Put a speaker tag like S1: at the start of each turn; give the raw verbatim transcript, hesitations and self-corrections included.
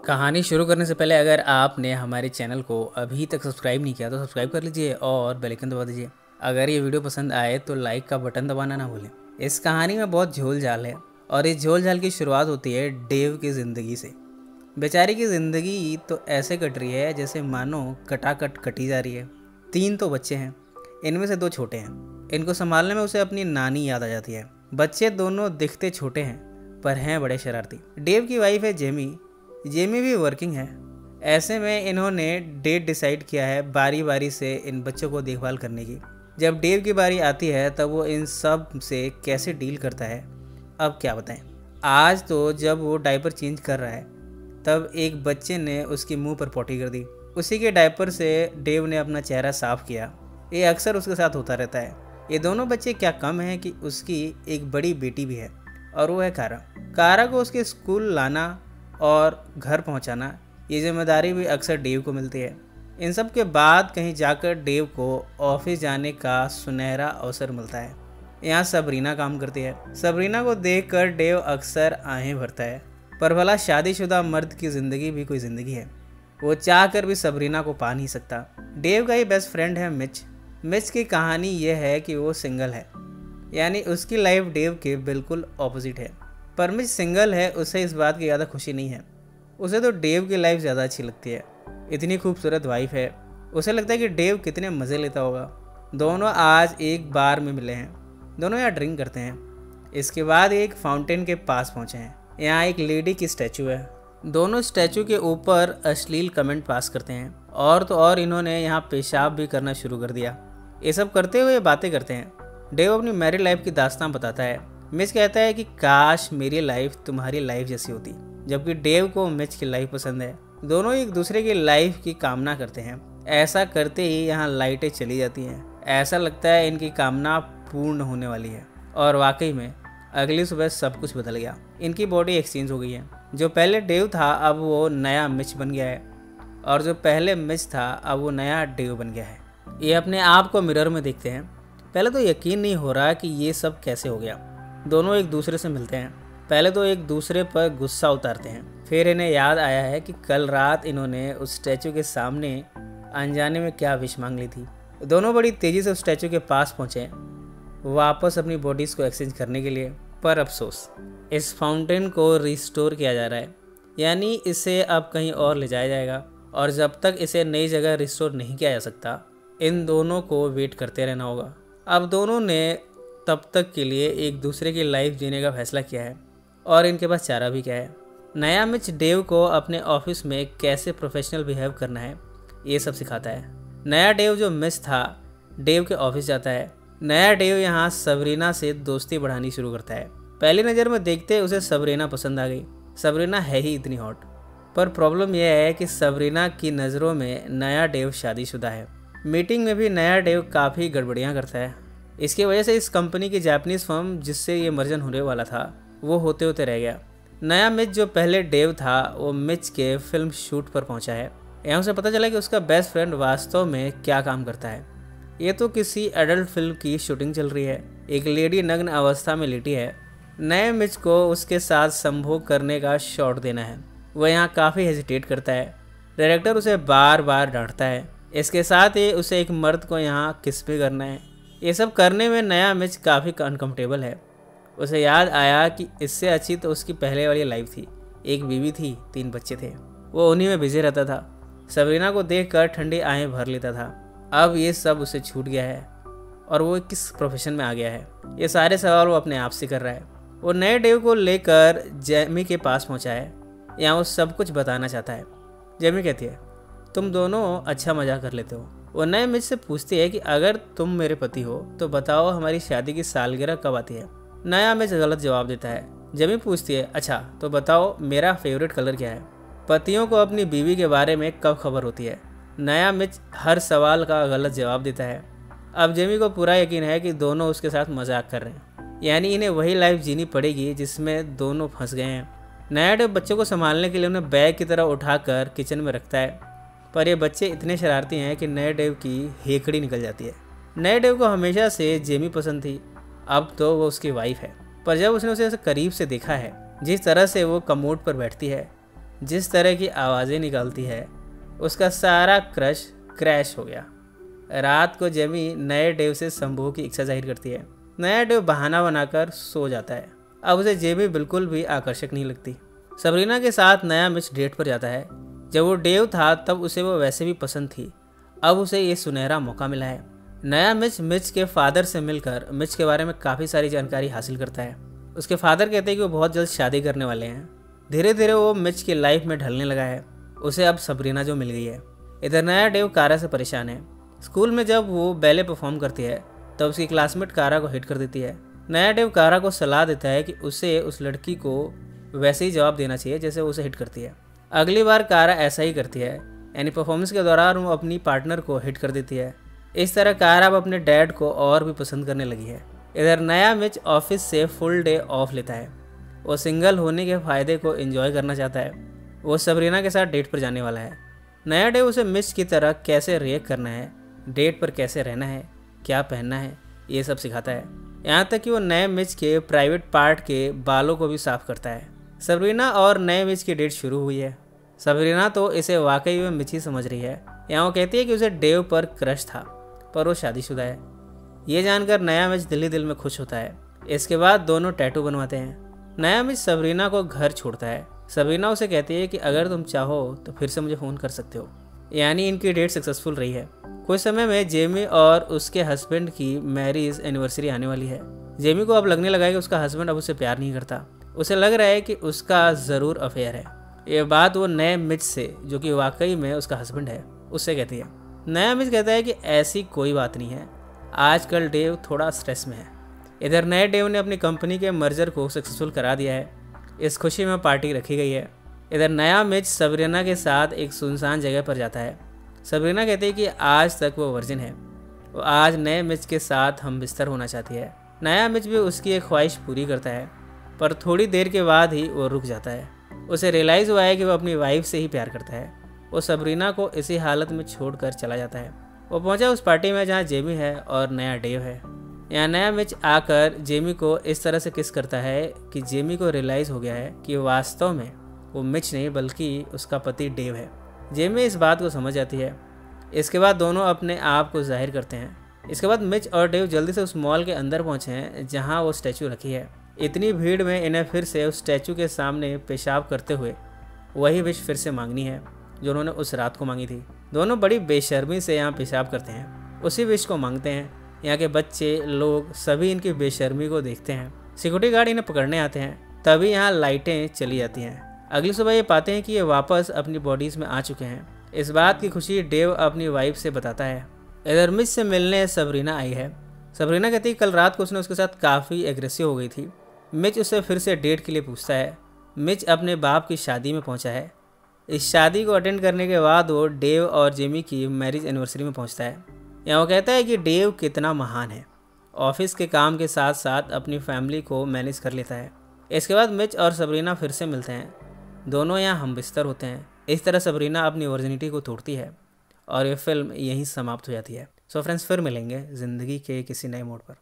S1: कहानी शुरू करने से पहले अगर आपने हमारे चैनल को अभी तक सब्सक्राइब नहीं किया तो सब्सक्राइब कर लीजिए और बेल आइकन दबा दीजिए। अगर ये वीडियो पसंद आए तो लाइक का बटन दबाना ना भूलें। इस कहानी में बहुत झोल झाल है और इस झोल झाल की शुरुआत होती है डेव की ज़िंदगी से। बेचारी की ज़िंदगी तो ऐसे कट रही है जैसे मानो कटाकट कटी जा रही है। तीन तो बच्चे हैं, इनमें से दो छोटे हैं। इनको संभालने में उसे अपनी नानी याद आ जाती है। बच्चे दोनों दिखते छोटे हैं पर हैं बड़े शरारती। डेव की वाइफ है जेमी। जेमी भी वर्किंग है। ऐसे में इन्होंने डेट डिसाइड किया है बारी बारी से इन बच्चों को देखभाल करने की। जब डेव की बारी आती है तब वो इन सब से कैसे डील करता है अब क्या बताएं। आज तो जब वो डायपर चेंज कर रहा है तब एक बच्चे ने उसके मुंह पर पॉटी कर दी। उसी के डायपर से डेव ने अपना चेहरा साफ किया। ये अक्सर उसके साथ होता रहता है। ये दोनों बच्चे क्या कम हैं कि उसकी एक बड़ी बेटी भी है और वो है कारा। कारा को उसके स्कूल लाना और घर पहुंचाना, ये जिम्मेदारी भी अक्सर डेव को मिलती है। इन सब के बाद कहीं जाकर डेव को ऑफिस जाने का सुनहरा अवसर मिलता है। यहाँ सबरीना काम करती है। सबरीना को देखकर डेव अक्सर आहें भरता है। पर भला शादीशुदा मर्द की ज़िंदगी भी कोई ज़िंदगी है। वो चाह कर भी सबरीना को पा नहीं सकता। डेव का ही बेस्ट फ्रेंड है मिच। मिच की कहानी यह है कि वो सिंगल है, यानी उसकी लाइफ डेव के बिल्कुल ऑपोजिट है। पर मिच सिंगल है, उसे इस बात की ज़्यादा खुशी नहीं है। उसे तो डेव की लाइफ ज़्यादा अच्छी लगती है। इतनी खूबसूरत वाइफ है। उसे लगता है कि डेव कितने मज़े लेता होगा। दोनों आज एक बार में मिले हैं। दोनों यहाँ ड्रिंक करते हैं। इसके बाद एक फाउंटेन के पास पहुँचे हैं। यहाँ एक लेडी की स्टैचू है। दोनों स्टैचू के ऊपर अश्लील कमेंट पास करते हैं और तो और इन्होंने यहाँ पेशाब भी करना शुरू कर दिया। ये सब करते हुए बातें करते हैं। डेव अपनी मैरिड लाइफ की दास्तान बताता है। मिच कहता है कि काश मेरी लाइफ तुम्हारी लाइफ जैसी होती, जबकि डेव को मिच की लाइफ पसंद है। दोनों एक दूसरे की लाइफ की कामना करते हैं। ऐसा करते ही यहाँ लाइटें चली जाती हैं। ऐसा लगता है इनकी कामना पूर्ण होने वाली है और वाकई में अगली सुबह सब कुछ बदल गया। इनकी बॉडी एक्सचेंज हो गई है। जो पहले डेव था अब वो नया मिच बन गया है और जो पहले मिच था अब वो नया डेव बन गया है। ये अपने आप को मिरर में देखते हैं। पहले तो यकीन नहीं हो रहा कि ये सब कैसे हो गया। दोनों एक दूसरे से मिलते हैं। पहले तो एक दूसरे पर गुस्सा उतारते हैं। फिर इन्हें याद आया है कि कल रात इन्होंने उस स्टैचू के सामने अनजाने में क्या विश मांग ली थी। दोनों बड़ी तेज़ी से उस स्टैचू के पास पहुँचे वापस अपनी बॉडीज़ को एक्सचेंज करने के लिए। पर अफसोस, इस फाउंटेन को रिस्टोर किया जा रहा है, यानी इसे अब कहीं और ले जाया जाएगा और जब तक इसे नई जगह रिस्टोर नहीं किया जा सकता इन दोनों को वेट करते रहना होगा। अब दोनों ने तब तक के लिए एक दूसरे की लाइफ जीने का फैसला किया है और इनके पास चारा भी क्या है। नया मिच डेव को अपने ऑफिस में कैसे प्रोफेशनल बिहेव करना है ये सब सिखाता है। नया डेव जो मिच था डेव के ऑफिस जाता है। नया डेव यहाँ सबरीना से दोस्ती बढ़ानी शुरू करता है। पहली नज़र में देखते उसे सबरीना पसंद आ गई। सबरीना है ही इतनी हॉट। पर प्रॉब्लम यह है कि सबरीना की नज़रों में नया डेव शादीशुदा है। मीटिंग में भी नया डेव काफ़ी गड़बड़ियाँ करता है। इसकी वजह से इस कंपनी की जापानीज़ फर्म जिससे ये मर्जन होने वाला था वो होते होते रह गया। नया मिच जो पहले डेव था वो मिच के फिल्म शूट पर पहुंचा है। यहाँ उसे पता चला कि उसका बेस्ट फ्रेंड वास्तव में क्या काम करता है। ये तो किसी एडल्ट फिल्म की शूटिंग चल रही है। एक लेडी नग्न अवस्था में लेटी है। नए मिच को उसके साथ संभोग करने का शॉट देना है। वह यहाँ काफ़ी हेजिटेट करता है। डायरेक्टर उसे बार बार डांटता है। इसके साथ ही उसे एक मर्द को यहाँ किस भी करना है। ये सब करने में नया मिच काफ़ी अनकम्फर्टेबल है। उसे याद आया कि इससे अच्छी तो उसकी पहले वाली लाइफ थी। एक बीवी थी, तीन बच्चे थे। वो उन्हीं में बिजी रहता था। सबरीना को देखकर ठंडी आहें भर लेता था। अब ये सब उसे छूट गया है और वो किस प्रोफेशन में आ गया है, ये सारे सवाल वो अपने आप से कर रहा है। वो नए डेव को लेकर जेमी के पास पहुंचा है। यहाँ वो सब कुछ बताना चाहता है। जेमी कहती है तुम दोनों अच्छा मजाक कर लेते हो। वो नए मिच से पूछती है कि अगर तुम मेरे पति हो तो बताओ हमारी शादी की सालगिरह कब आती है। नया मिच गलत जवाब देता है। जेमी पूछती है अच्छा तो बताओ मेरा फेवरेट कलर क्या है। पतियों को अपनी बीवी के बारे में कब खबर होती है। नया मिच हर सवाल का गलत जवाब देता है। अब जेमी को पूरा यकीन है कि दोनों उसके साथ मजाक कर रहे हैं, यानी इन्हें वही लाइफ जीनी पड़ेगी जिसमें दोनों फंस गए हैं। नया डेव बच्चों को संभालने के लिए उन्हें बैग की तरह उठाकर किचन में रखता है। पर ये बच्चे इतने शरारती हैं कि नए डेव की हेकड़ी निकल जाती है। नए डेव को हमेशा से जेमी पसंद थी, अब तो वो उसकी वाइफ है। पर जब उसने उसे करीब से देखा है, जिस तरह से वो कमोड पर बैठती है, जिस तरह की आवाज़ें निकालती है उसका सारा क्रश क्रैश हो गया। रात को जेमी नए डेव से संभोग की इच्छा जाहिर करती है। नया डेव बहाना बनाकर सो जाता है। अब उसे जेमी बिल्कुल भी आकर्षक नहीं लगती। सबरीना के साथ नया मिच डेट पर जाता है। जब वो डेव था तब उसे वो वैसे भी पसंद थी। अब उसे ये सुनहरा मौका मिला है। नया मिच मिच के फादर से मिलकर मिच के बारे में काफ़ी सारी जानकारी हासिल करता है। उसके फादर कहते हैं कि वो बहुत जल्द शादी करने वाले हैं। धीरे धीरे वो मिच की लाइफ में ढलने लगा है। उसे अब सबरीना जो मिल गई है। इधर नया डेव कारा से परेशान है। स्कूल में जब वो बैले परफॉर्म करती है तब उसकी क्लासमेट कारा को हिट कर देती है। नया डेव कारा को सलाह देता है कि उसे उस लड़की को वैसे ही जवाब देना चाहिए जैसे वो उसे हिट करती है। अगली बार कारा ऐसा ही करती है, यानी परफॉर्मेंस के दौरान वो अपनी पार्टनर को हिट कर देती है। इस तरह कारा अब अपने डैड को और भी पसंद करने लगी है। इधर नया मिच ऑफिस से फुल डे ऑफ लेता है। वो सिंगल होने के फ़ायदे को एंजॉय करना चाहता है। वो सबरीना के साथ डेट पर जाने वाला है। नया डे उसे मिच की तरह कैसे रिएक्ट करना है, डेट पर कैसे रहना है, क्या पहनना है, ये सब सिखाता है। यहाँ तक कि वो नए मिच के प्राइवेट पार्ट के बालों को भी साफ करता है। सबरीना और नए मिच की डेट शुरू हुई है। सबरीना तो इसे वाकई में मिच ही समझ रही है। यहाँ वो कहती है कि उसे डेव पर क्रश था, पर वो शादीशुदा है। ये जानकर नया मिच दिल ही दिल में खुश होता है। इसके बाद दोनों टैटू बनवाते हैं। नया मिच सबरीना को घर छोड़ता है। सबरीना उसे कहती है कि अगर तुम चाहो तो फिर से मुझे फ़ोन कर सकते हो। यानी इनकी डेट सक्सेसफुल रही है। कुछ समय में जेमी और उसके हस्बैंड की मैरिज एनिवर्सरी आने वाली है। जेमी को अब लगने लगा है कि उसका हस्बैंड अब उसे प्यार नहीं करता। उसे लग रहा है कि उसका ज़रूर अफेयर है। ये बात वो नए मिच से, जो कि वाकई में उसका हस्बैंड है, उससे कहती है। नया मिच कहता है कि ऐसी कोई बात नहीं है, आजकल डेव थोड़ा स्ट्रेस में है। इधर नए डेव ने अपनी कंपनी के मर्जर को सक्सेसफुल करा दिया है। इस खुशी में पार्टी रखी गई है। इधर नया मिच सबरीना के साथ एक सुनसान जगह पर जाता है। सबरीना कहती है कि आज तक वो वर्जिन है। वो आज नए मिच के साथ हम बिस्तर होना चाहती है। नया मिच भी उसकी एक ख्वाहिश पूरी करता है, पर थोड़ी देर के बाद ही वो रुक जाता है। उसे रियलाइज़ हुआ है कि वो अपनी वाइफ से ही प्यार करता है। वो सबरीना को इसी हालत में छोड़कर चला जाता है। वो पहुंचा उस पार्टी में जहां जेमी है और नया डेव है। यहाँ नया मिच आकर जेमी को इस तरह से किस करता है कि जेमी को रियलाइज़ हो गया है कि वास्तव में वो मिच नहीं बल्कि उसका पति डेव है। जेमी इस बात को समझ जाती है। इसके बाद दोनों अपने आप को जाहिर करते हैं। इसके बाद मिच और डेव जल्दी से उस मॉल के अंदर पहुँचे हैं जहाँ वो स्टैचू रखी है। इतनी भीड़ में इन्हें फिर से उस स्टैचू के सामने पेशाब करते हुए वही विश फिर से मांगनी है जो उन्होंने उस रात को मांगी थी। दोनों बड़ी बेशर्मी से यहाँ पेशाब करते हैं, उसी विश को मांगते हैं। यहाँ के बच्चे लोग सभी इनकी बेशर्मी को देखते हैं। सिक्योरिटी गार्ड इन्हें पकड़ने आते हैं। तभी यहाँ लाइटें चली जाती हैं। अगली सुबह ये पाते हैं कि ये वापस अपनी बॉडीज़ में आ चुके हैं। इस बात की खुशी डेव अपनी वाइफ से बताता है। इधर मिच से मिलने सबरीना आई है। सबरीना कहती है कल रात को उसने उसके साथ काफ़ी एग्रेसिव हो गई थी। मिच उससे फिर से डेट के लिए पूछता है। मिच अपने बाप की शादी में पहुंचा है। इस शादी को अटेंड करने के बाद वो डेव और जेमी की मैरिज एनिवर्सरी में पहुंचता है। यहाँ वो कहता है कि डेव कितना महान है, ऑफिस के काम के साथ साथ अपनी फैमिली को मैनेज कर लेता है। इसके बाद मिच और सबरीना फिर से मिलते हैं। दोनों यहाँ हम बिस्तर होते हैं। इस तरह सबरीना अपनी वर्जिनिटी को तोड़ती है और ये फिल्म यहीं समाप्त हो जाती है। सो फ्रेंड्स, फिर मिलेंगे ज़िंदगी के किसी नए मोड़ पर।